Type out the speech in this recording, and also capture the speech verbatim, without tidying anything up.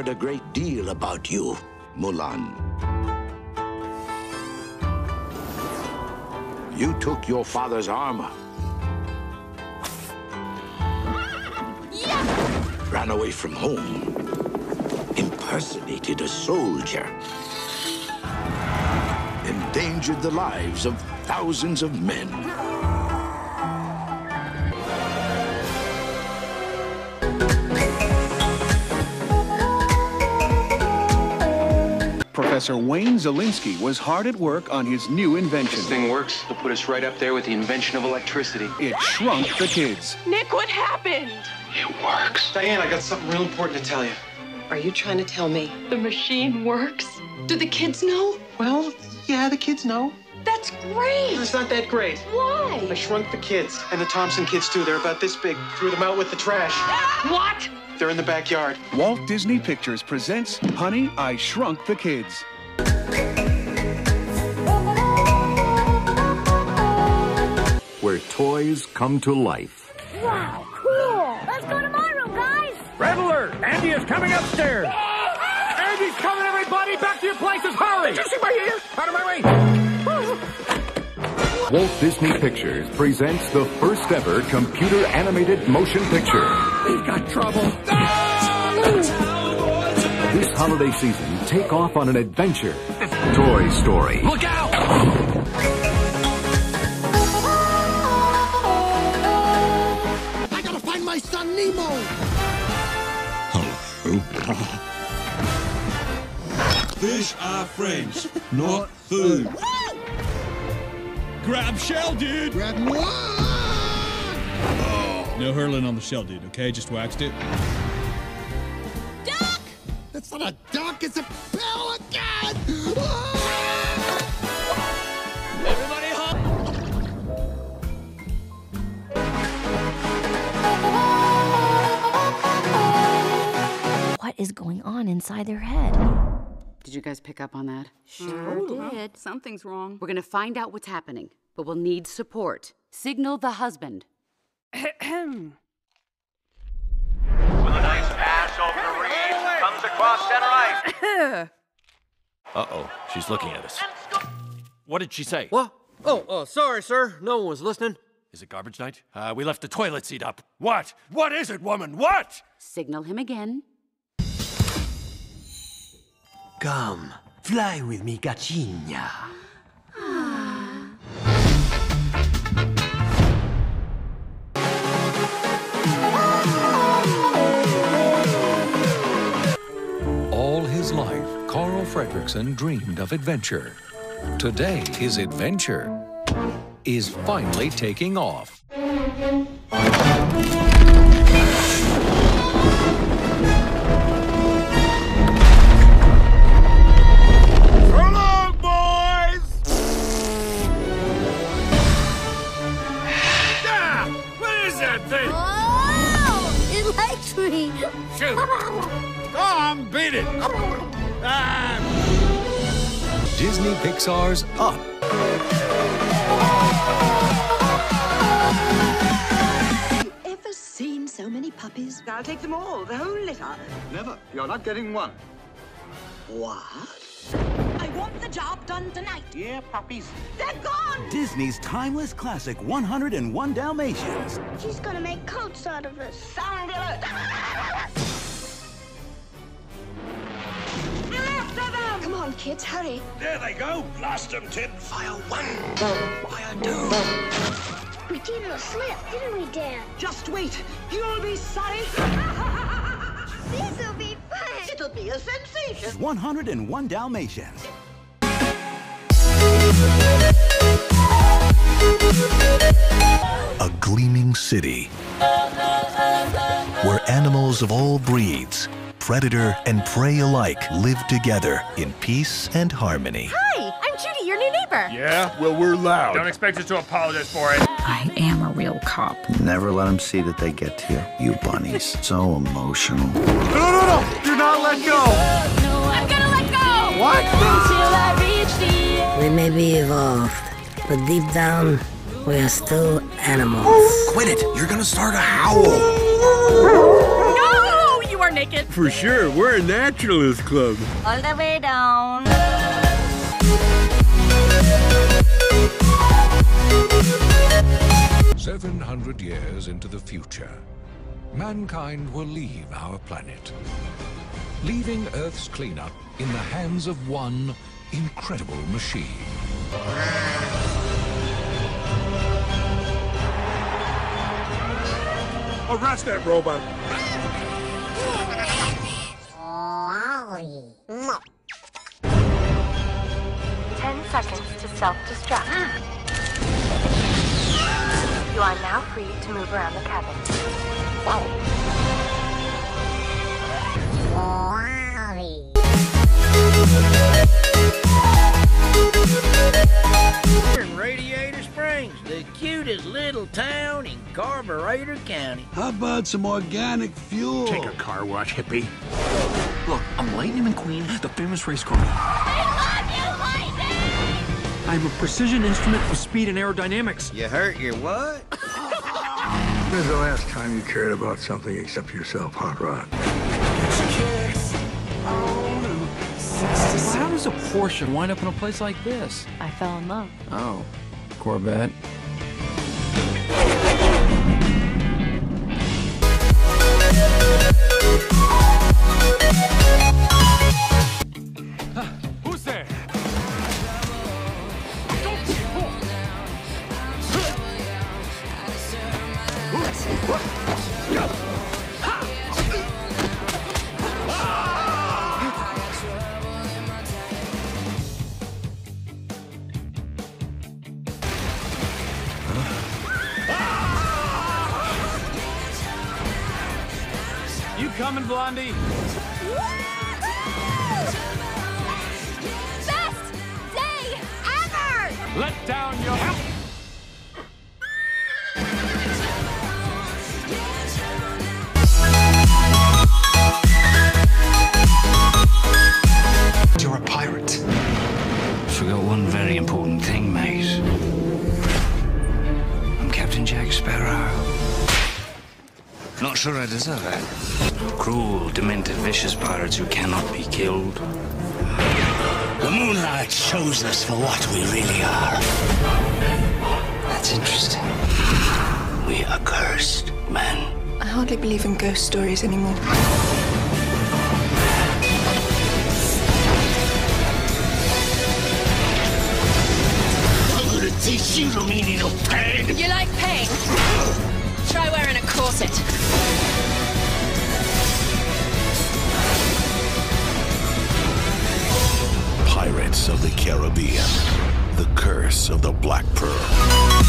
heard a great deal about you, Mulan. You took your father's armor. Yeah! Ran away from home. Impersonated a soldier. Endangered the lives of thousands of men. Professor Wayne Zielinski was hard at work on his new invention. This thing works. It'll put us right up there with the invention of electricity. It shrunk the kids. Nick, what happened? It works. Diane, I got something real important to tell you. Are you trying to tell me The machine works? Do the kids know? Well, yeah, the kids know. That's great! It's not that great. Why? I shrunk the kids, and the Thompson kids, too. They're about this big. Threw them out with the trash. What? They're in the backyard. Walt Disney Pictures presents Honey, I Shrunk the Kids. Where toys come to life. Wow, cool! Let's go to my room, guys! Red alert! Andy is coming upstairs! Andy's coming, everybody! Back to your places! Hurry! Did you see my ear? Out of my way! Walt Disney Pictures presents the first ever computer animated motion picture. We've got trouble. This holiday season, take off on an adventure. Toy Story. Look out! I gotta find my son Nemo! Hello. Fish are friends, not food. Grab shell, dude! Grab one! Oh. No hurling on the shell, dude, okay? Just waxed it. Duck! That's not a duck, it's a pelican! Everybody hop! What is going on inside their head? Did you guys pick up on that? Sure did. Something's wrong. We're gonna find out what's happening, but we'll need support. Signal the husband. With a nice pass over the reed, comes across center ice. Uh-oh, she's looking at us. What did she say? What? Oh, uh, sorry, sir. No one was listening. Is it garbage night? Uh, we left the toilet seat up. What? What is it, woman? What? Signal him again. Come, fly with me, cachinha. All his life, Carl Fredricksen dreamed of adventure. Today, his adventure is finally taking off. Shoot! Come, beat it! Ah. Disney Pixar's Up. Have you ever seen so many puppies? I'll take them all, the whole litter. Never. You're not getting one. What? I want the job done tonight. Yeah, puppies. They're gone! Disney's timeless classic one hundred and one Dalmatians. She's gonna make coats out of us. Sound alert! After them! Come on, kids, hurry. There they go. Blast them, Tip. Fire one. Fire two. We gave her a slip, didn't we, Dad? Just wait. You'll be sorry. This'll be fun. It'll be a sensation. one hundred and one Dalmatians. A gleaming city where animals of all breeds, predator and prey alike, live together in peace and harmony. Hi, I'm Judy, your new neighbor. Yeah? Well, we're loud. Don't expect us to apologize for it. I am a real cop. Never let them see that they get to you, you bunnies. So emotional. No, no, no! Do not let go! I'm gonna let go! What? We may be evolved, but deep down, we are still animals. Quit it! You're gonna start a howl! No! You are naked. For sure, we're a naturalist club. All the way down. Seven hundred years into the future, mankind will leave our planet, leaving Earth's cleanup in the hands of one incredible machine. Arrest that robot! Ten seconds to self-destruct. You are now free to move around the cabin. In Radiator Springs, the cutest little town in Carburetor County. How about some organic fuel? Take a car wash, hippie. Look, I'm Lightning McQueen, the famous race car. I'm a precision instrument for speed and aerodynamics. You hurt your what? When's the last time you cared about something except yourself, Hot Rod? How does a Porsche wind up in a place like this? I fell in love. Oh, Corvette. Who's there? You coming, Blondie? Best day ever! Let down your... You're a pirate. Forgot one very important thing, mate. I'm Captain Jack Sparrow. Not sure I deserve it. Cruel, demented, vicious pirates who cannot be killed. The moonlight shows us for what we really are. That's interesting. We are cursed men. I hardly believe in ghost stories anymore. I'm gonna teach you the meaning of pain. You like pain? Try wearing a corset. Pirates of the Caribbean, The Curse of the Black Pearl.